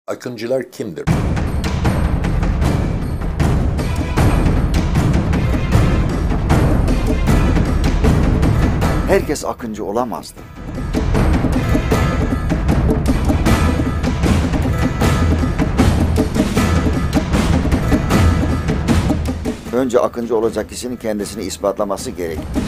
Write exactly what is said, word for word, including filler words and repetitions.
Akıncılar kimdir? Herkes akıncı olamazdı. Önce akıncı olacak kişinin kendisini ispatlaması gerek.